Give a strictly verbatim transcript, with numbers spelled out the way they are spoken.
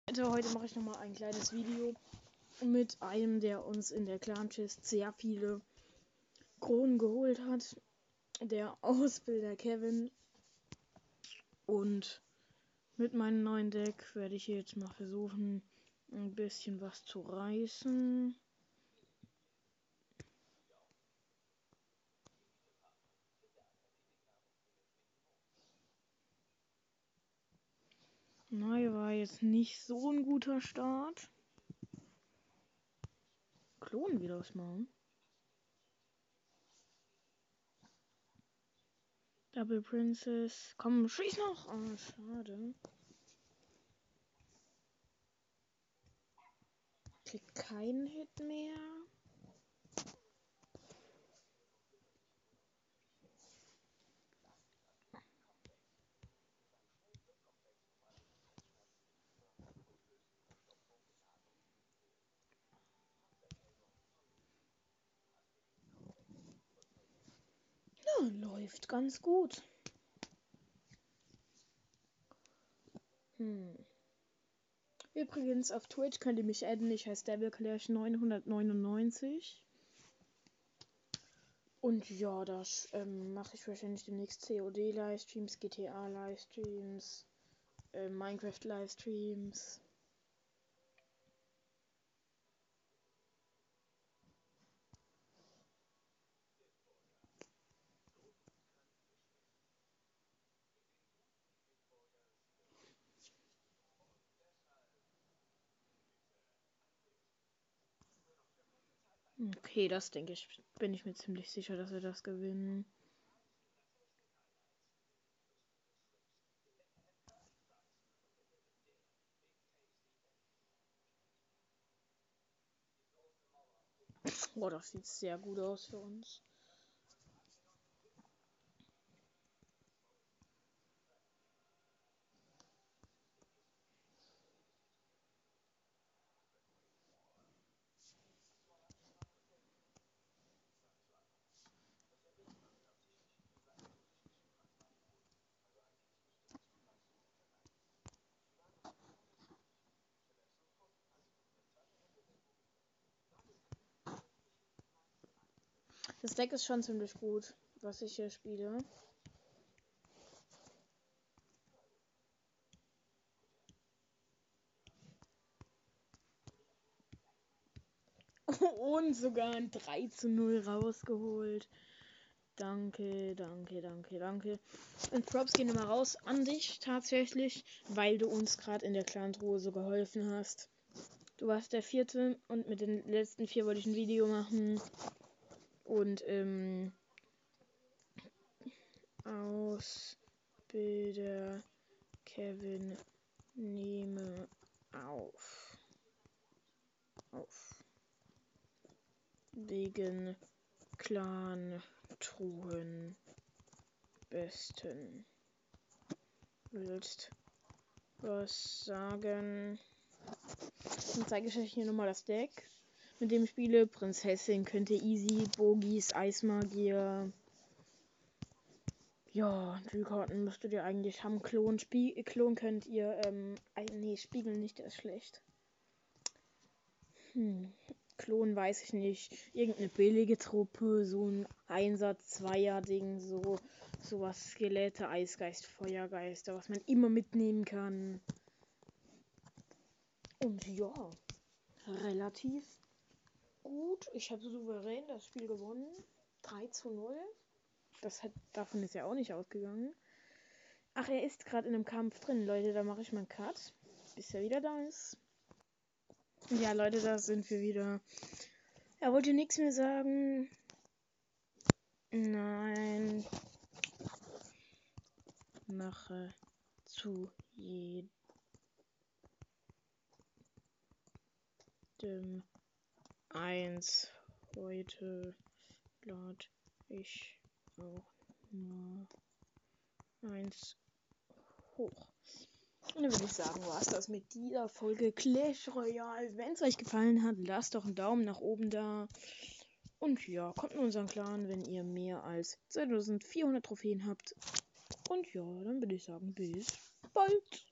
Also heute mache ich nochmal ein kleines Video mit einem, der uns in der Clan-Chest sehr viele Kronen geholt hat. Der Ausbilder Kevin. Und mit meinem neuen Deck werde ich jetzt mal versuchen, ein bisschen was zu reißen. Nein, war jetzt nicht so ein guter Start. Klonen wir das mal. Double Princess. Komm, schieß noch. Ah, schade. Kriegt keinen Hit mehr. Ja, läuft ganz gut. Hm. Übrigens, auf Twitch könnt ihr mich adden. Ich heiße DevilClash neunhundertneunundneunzig. Und ja, da ähm, mache ich wahrscheinlich demnächst C O D-Livestreams, G T A-Livestreams, äh, Minecraft-Livestreams. Okay, das denke ich, bin ich mir ziemlich sicher, dass wir das gewinnen. Boah, das sieht sehr gut aus für uns. Das Deck ist schon ziemlich gut, was ich hier spiele. Und sogar ein drei zu null rausgeholt. Danke, danke, danke, danke. Und Props gehen immer raus an dich tatsächlich, weil du uns gerade in der Clan-Truhe so geholfen hast. Du warst der vierte und mit den letzten vier wollte ich ein Video machen. Und ähm, Ausbilder Kevin nehme auf. Auf. Wegen Clan-Truhen besten. Willst was sagen? Dann zeige ich euch hier nochmal das Deck. Mit dem Spiele Prinzessin könnt ihr easy, Bogies, Eismagier. Ja, Kühlkarten müsstet ihr eigentlich haben. Klon, Spie Klon könnt ihr, ähm, nee, Spiegel nicht, der ist schlecht. Hm. Klon weiß ich nicht. Irgendeine billige Truppe, so ein Einsatz-Zweier-Ding, so sowas Skelette, Eisgeist, Feuergeister, was man immer mitnehmen kann. Und ja, relativ gut. Ich habe souverän das Spiel gewonnen. drei zu null. Das hat, davon ist ja auch nicht ausgegangen. Ach, er ist gerade in einem Kampf drin, Leute. Da mache ich mal einen Cut, bis er wieder da ist. Ja, Leute, da sind wir wieder. Er wollte nichts mehr sagen. Nein. Mache zu jedem eins. Heute lade ich auch nur eins hoch. Und dann würde ich sagen, war es das mit dieser Folge Clash Royale. Wenn es euch gefallen hat, lasst doch einen Daumen nach oben da. Und ja, kommt in unseren Clan, wenn ihr mehr als zweitausendvierhundert Trophäen habt. Und ja, dann würde ich sagen, bis bald.